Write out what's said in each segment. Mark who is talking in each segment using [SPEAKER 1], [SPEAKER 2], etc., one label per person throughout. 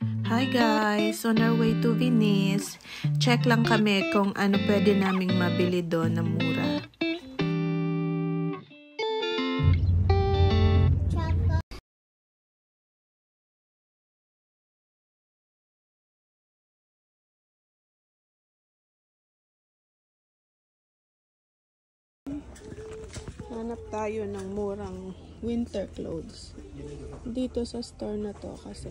[SPEAKER 1] Hi guys! On our way to Venice, check lang kami kung ano pwede naming mabili doon na mura. Hanap tayo ng murang winter clothes dito sa store na to kasi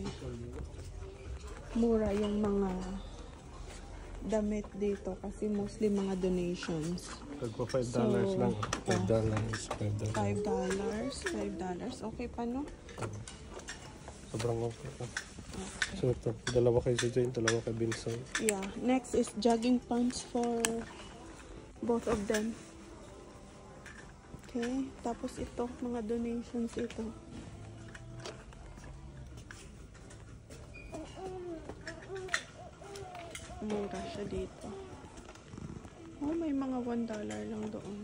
[SPEAKER 1] mura yung mga damit dito kasi mostly mga donations.
[SPEAKER 2] Tagpo $5 lang. $5. $5.
[SPEAKER 1] Okay pa, no?
[SPEAKER 2] Sobrang okay pa.
[SPEAKER 1] Okay.
[SPEAKER 2] So ito, dalawa kay si Jane, dalawa kay Vincent.
[SPEAKER 1] Yeah. Next is jogging pants for both of them. Okay. Tapos ito, mga donations ito. Mura siya dito. Oh, may mga $1 lang doon.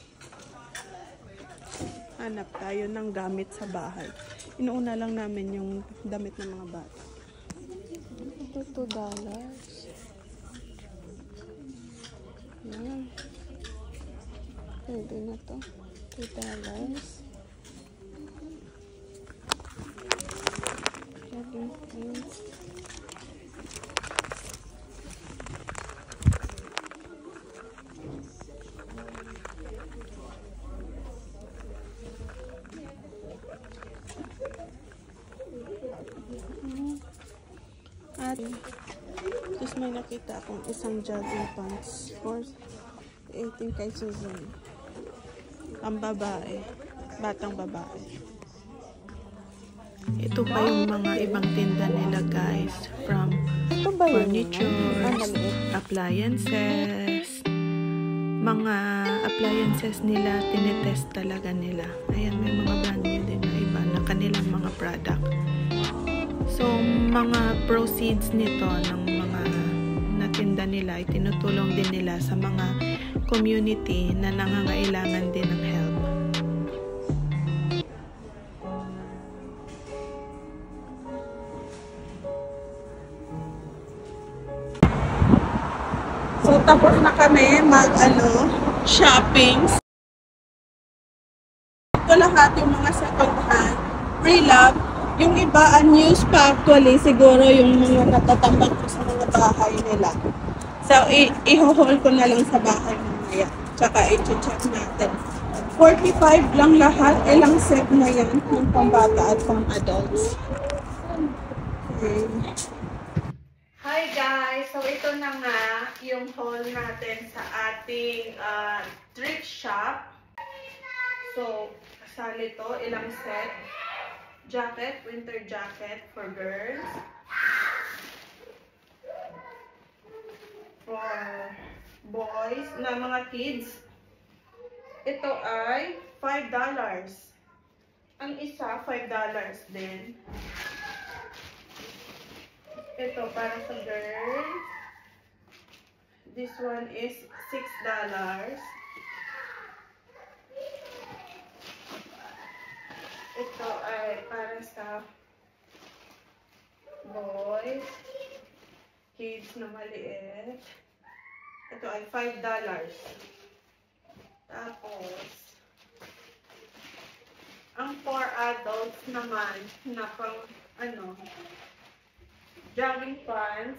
[SPEAKER 1] Hanap tayo ng gamit sa bahay. Inuuna lang namin yung damit ng mga bata. Ito, $2. Yan. Pwede na to. $2. Jogging pants. At tapos may nakita akong isang jogging pants for 18 kay Susan. Ang babae. Batang babae. Ito pa yung mga ibang tinda nila guys. From furniture, appliances. Mga appliances nila, tinetest talaga nila. Ayan, may mga brand new din na iba na kanilang mga product. So, mga proceeds nito ng mga natinda nila, itinutulong din nila sa mga community na nangangailangan din ng help. So, tapos na kami shopping. Ito lahat yung mga second hand, pre-love. Yung iba, unused pa actually, siguro yung mga natatambak ko sa mga bahay nila. So, i-haul ko na lang sa bahay mamaya. Tsaka i-check natin. 45 lang lahat. Ilang set na yan. Yung pambata at pang-adults. Okay. Hi guys! So, ito na nga yung haul natin sa ating thrift shop. So, kasali to, ilang set. Jacket, winter jacket for girls. For boys, na mga kids. Ito ay $5. Ang isa, $5 din. Ito para sa girls. This one is $6. Ito ay para sa boys, kids na maliit. Ito ay $5. Tapos, ang for adults naman, na pang, jogging pants.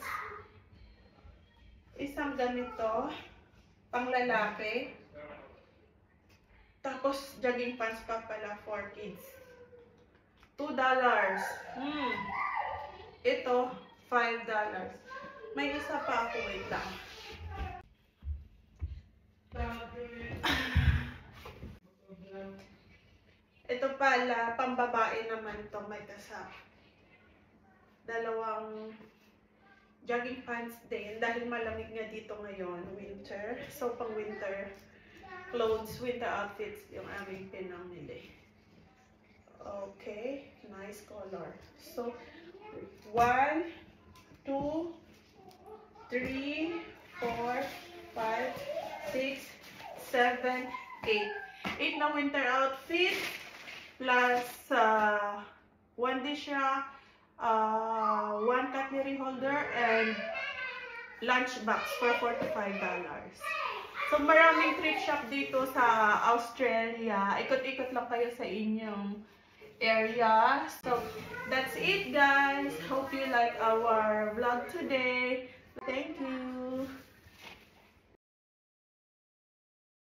[SPEAKER 1] Isang ganito, pang lalaki. Tapos, jogging pants pa pala for kids. $2. Ito, $5. May isa pa ako, wait lang. Ito pala, pambabae naman to, may kasa. Dalawang jogging pants din, dahil malamig nga dito ngayon, winter. So, pang winter clothes, winter outfits yung aming pinamili. Okay, nice color. So, 1, 2, 3, 4, 5, 6, 7, 8. 8 na winter outfit plus 1 dish rack, 1 one cutlery holder and lunch box for $45. So maraming thrift shop dito sa Australia. Ikot-ikot lang kayo sa inyong area. So that's it guys. Hope you like our vlog today. Thank you.